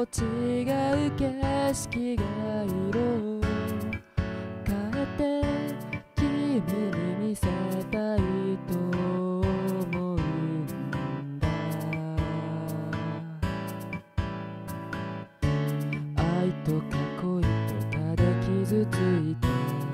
違う景色が色変えて君に見せたいと思うんだ。愛とか恋とかで傷ついて、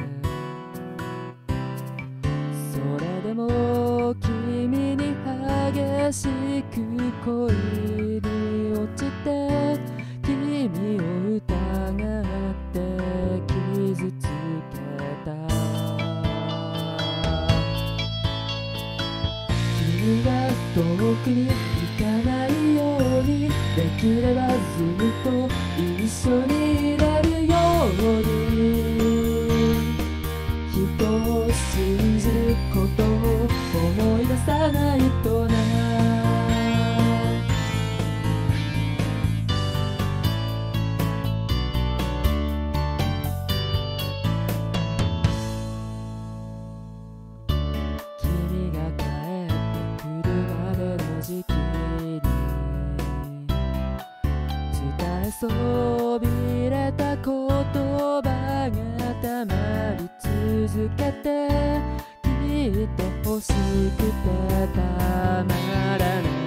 それでも君に激しく恋に落ちて、君を疑って傷つけた。君が遠くに行かないように、できればずっと一緒にいれるように、人を信じることを思い出さないとな。君が帰ってくるまでの時期に伝えそびれた言葉がたまり続けて、きっと欲しくてたまらない。